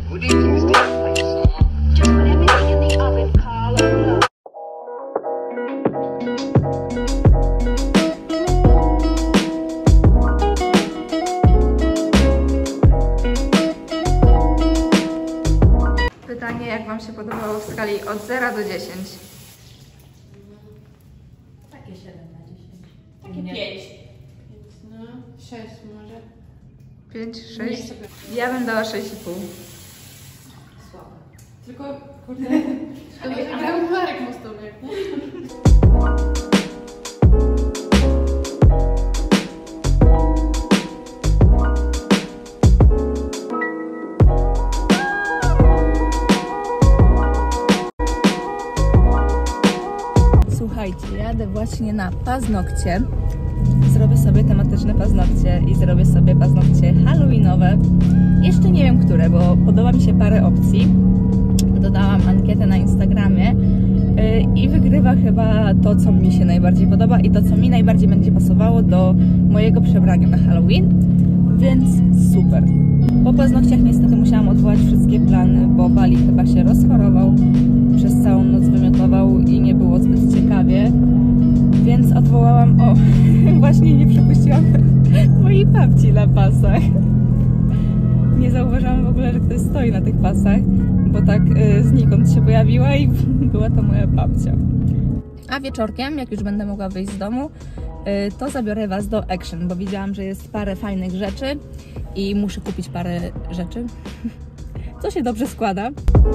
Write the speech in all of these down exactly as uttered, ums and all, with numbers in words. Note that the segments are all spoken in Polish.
Pytanie, jak wam się podobało w skali od zera do dziesięć? Takie siedem na dziesięć. Takie pięć. No, sześć może. pięć, sześć? Ja bym dała sześć i pół. Słabo. Tylko, kurde, szkoda, że grał Marek Mostowiak, nie? Słuchajcie, jadę właśnie na paznokcie. Zrobię sobie tematyczne paznokcie i zrobię sobie paznokcie halloweenowe. Jeszcze nie wiem które, bo podoba mi się parę opcji. Dodałam ankietę na Instagramie i wygrywa chyba to, co mi się najbardziej podoba i to, co mi najbardziej będzie pasowało do mojego przebrania na Halloween, więc super. Po paznokciach niestety musiałam odwołać wszystkie plany, bo Bali chyba się rozchorował, przez całą noc wymiotował i nie było zbyt ciekawie, więc odwołałam, o, właśnie nie przepuściłam mojej babci na pasach. Nie zauważyłam w ogóle, że ktoś stoi na tych pasach, bo tak y, znikąd się pojawiła i była to moja babcia. A wieczorkiem, jak już będę mogła wyjść z domu, y, to zabiorę was do Action, bo widziałam, że jest parę fajnych rzeczy i muszę kupić parę rzeczy, co się dobrze składa.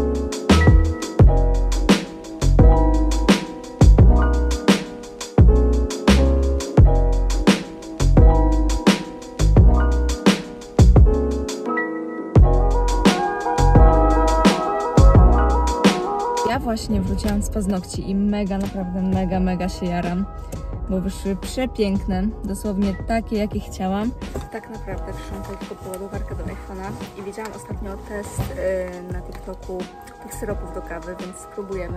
Ja właśnie wróciłam z paznokci i mega, naprawdę mega, mega się jaram, bo wyszły przepiękne, dosłownie takie, jakie chciałam. Tak naprawdę przyszłam tutaj tylko po ładowarkę do iPhone'a i widziałam ostatnio test yy, na TikToku tych syropów do kawy, więc spróbujemy.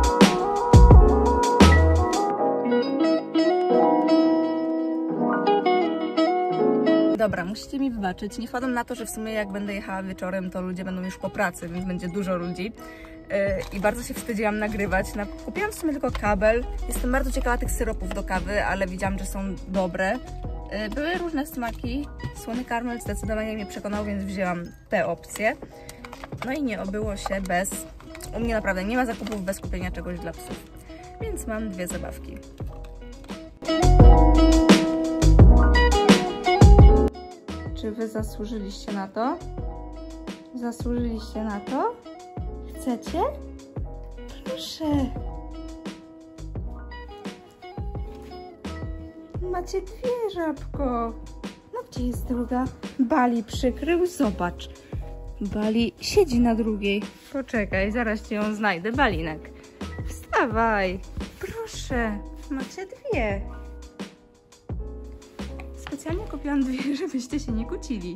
Dobra, musicie mi wybaczyć, nie wpadam na to, że w sumie jak będę jechała wieczorem, to ludzie będą już po pracy, więc będzie dużo ludzi. I bardzo się wstydziłam nagrywać. Kupiłam w sumie tylko kabel. Jestem bardzo ciekawa tych syropów do kawy, ale widziałam, że są dobre. Były różne smaki. Słony karmel zdecydowanie mnie przekonał, więc wzięłam te opcje. No i nie obyło się bez... U mnie naprawdę nie ma zakupów bez kupienia czegoś dla psów. Więc mam dwie zabawki. Czy wy zasłużyliście na to? Zasłużyliście na to? Chcecie? Proszę. Macie dwie, żabko. No gdzie jest druga? Bali przykrył, zobacz. Bali siedzi na drugiej. Poczekaj, zaraz ci ją znajdę. Balinek. Wstawaj. Proszę. Macie dwie. Specjalnie kupiłam dwie, żebyście się nie kłócili.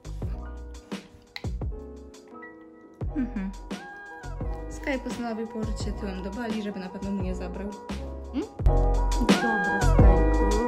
Mhm. Sky postanowił położyć się tyłem do Bali, żeby na pewno mu nie zabrał. Hmm? Dobra, Skyku.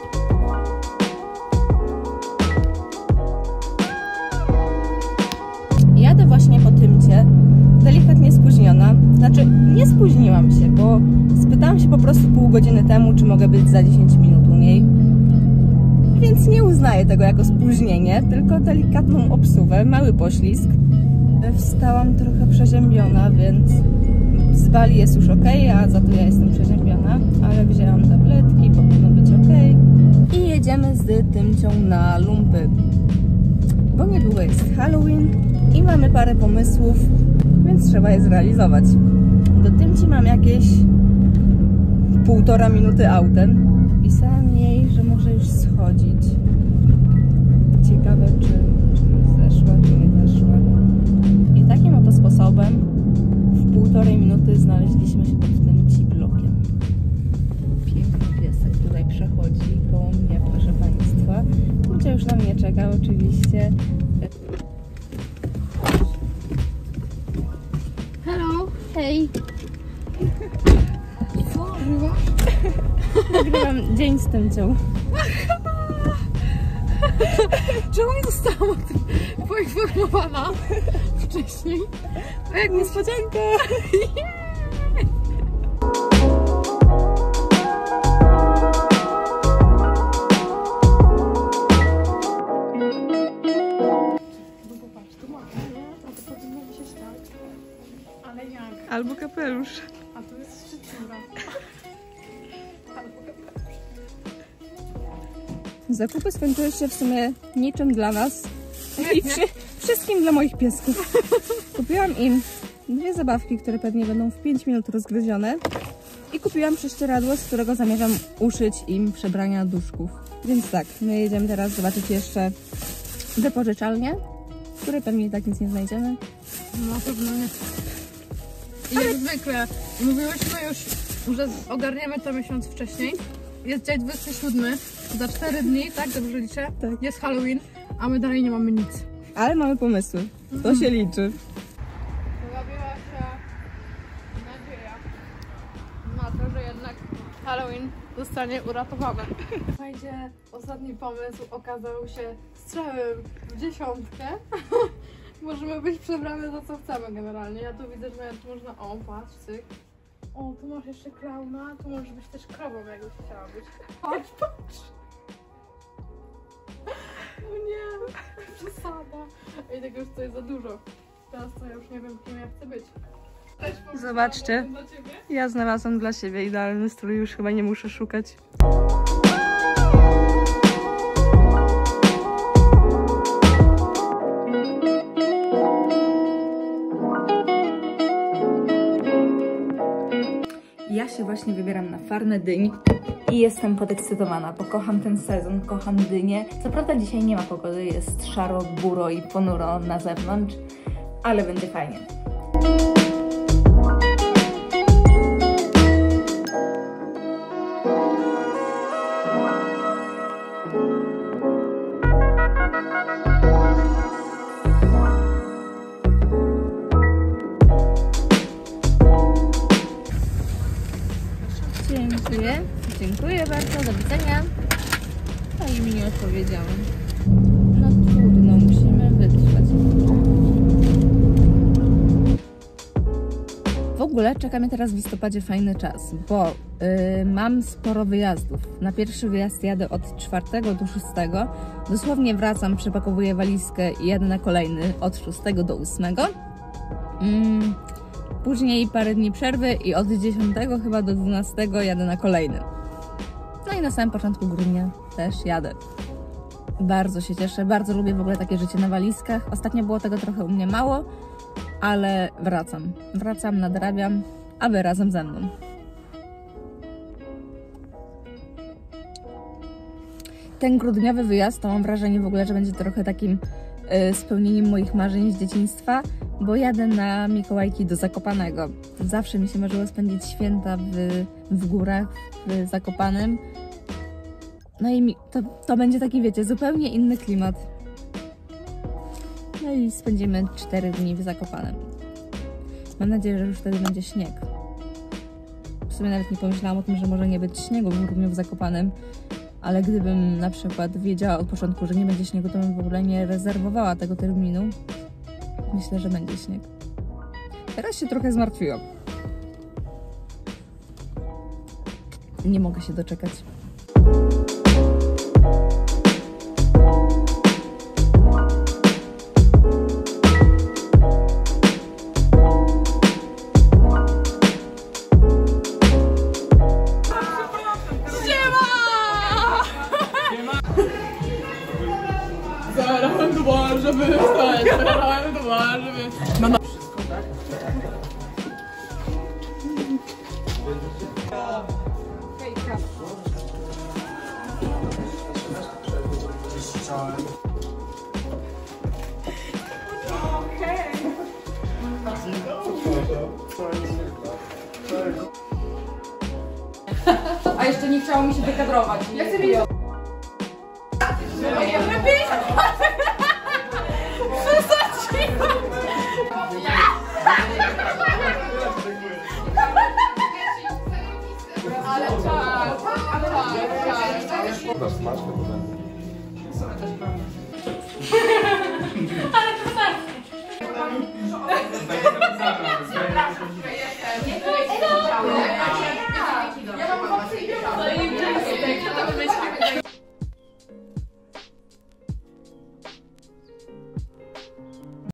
Jadę właśnie po Tymcie, delikatnie spóźniona. Znaczy, nie spóźniłam się, bo spytałam się po prostu pół godziny temu, czy mogę być za dziesięć minut u niej. Więc nie uznaję tego jako spóźnienie, tylko delikatną obsuwę, mały poślizg. Wstałam trochę przeziębiona, więc z Bali jest już ok, a za to ja jestem przeziębiona, ale wzięłam tabletki, powinno być ok. I jedziemy z Tymcią na lumpy, bo niedługo jest Halloween i mamy parę pomysłów, więc trzeba je zrealizować. Do Tymci mam jakieś półtora minuty autem. Pisałam jej, że może już schodzić. Ciekawe, czy, czy zeszła, czy nie zeszła. I takim oto sposobem w półtorej minuty znaleźliśmy się pod tym ci-blokiem. Piękny piesek tutaj przechodzi koło mnie, proszę Państwa. Tymcia już na mnie czeka oczywiście. Hello! Hej! Co? Nagrywasz? Nagrywam dzień z Tymcią. Czemu nie zostałam o tym poinformowana wcześniej? wcześniej. A jak niespodzianka! No popatrz, tu ma, nie? A to powinno mi się stać. Ale jak? Albo kapelusz. A to jest szczytura. Albo kapelusz. Zakupy skończyły się w sumie niczym dla nas i przy, wszystkim dla moich piesków. Kupiłam im dwie zabawki, które pewnie będą w pięć minut rozgryzione i kupiłam prześcieradło, z którego zamierzam uszyć im przebrania duszków. Więc tak, my jedziemy teraz zobaczyć jeszcze wypożyczalnię, w której pewnie i tak nic nie znajdziemy. No pewno nie. I jak zwykle mówiłyśmy już, że ogarniemy to miesiąc wcześniej. Jest dzień dwudziesty siódmy, za cztery dni, tak? Dobrze liczę? Tak. Jest Halloween, a my dalej nie mamy nic. Ale mamy pomysły, to się liczy. Pojawiła się nadzieja na to, że jednak Halloween zostanie uratowany. Słuchajcie, ostatni pomysł okazał się strzałem w dziesiątkę. Możemy być przebrane za co chcemy generalnie. Ja tu widzę, że tu można... O, patrz, cyk. O, tu masz jeszcze klauna, tu możesz być też krową, jakbyś chciała być. Patrz, patrz! O nie, przesada. Ej, tego już to jest za dużo. Teraz to ja już nie wiem, kim ja chcę być. Zobaczcie, ja znalazłam dla siebie idealny strój, już chyba nie muszę szukać. Ja się właśnie wybieram na farmę dyń i jestem podekscytowana, bo kocham ten sezon, kocham dynie. Co prawda dzisiaj nie ma pogody, jest szaro, buro i ponuro na zewnątrz, ale będzie fajnie. Dziękuję. Dziękuję bardzo. Do widzenia. Pani mi nie odpowiedziała. No trudno, musimy wytrwać. W ogóle czeka mnie teraz w listopadzie fajny czas, bo yy, mam sporo wyjazdów. Na pierwszy wyjazd jadę od czwartego do szóstego. Dosłownie wracam, przepakowuję walizkę i jadę na kolejny od szóstego do ósmego. Mm. Później parę dni przerwy i od dziesiątego chyba do dwunastego jadę na kolejny. No i na samym początku grudnia też jadę. Bardzo się cieszę, bardzo lubię w ogóle takie życie na walizkach. Ostatnio było tego trochę u mnie mało, ale wracam. Wracam, nadrabiam, a wy razem ze mną. Ten grudniowy wyjazd to mam wrażenie w ogóle, że będzie trochę takim y, spełnieniem moich marzeń z dzieciństwa, bo jadę na Mikołajki do Zakopanego. Zawsze mi się marzyło spędzić święta w, w górach, w Zakopanem. No i mi, to, to będzie taki, wiecie, zupełnie inny klimat. No i spędzimy cztery dni w Zakopanem. Mam nadzieję, że już wtedy będzie śnieg. W sumie nawet nie pomyślałam o tym, że może nie być śniegu w grudniu w Zakopanem, ale gdybym na przykład wiedziała od początku, że nie będzie śniegu, to bym w ogóle nie rezerwowała tego terminu. Myślę, że będzie śnieg. Teraz się trochę zmartwiłam. Nie mogę się doczekać. Zabrałem do bar, żeby wstać, zabrałem do bar, żeby... Mama... Wszystko, tak? Hejka. Okej. A jeszcze nie chciało mi się wykadrować. Ja chcę mieć... Ja lepiej! Ale czas, ale czas, czas. Dasz smaczkę, to będzie. Ale to tak. Tak jest napisane.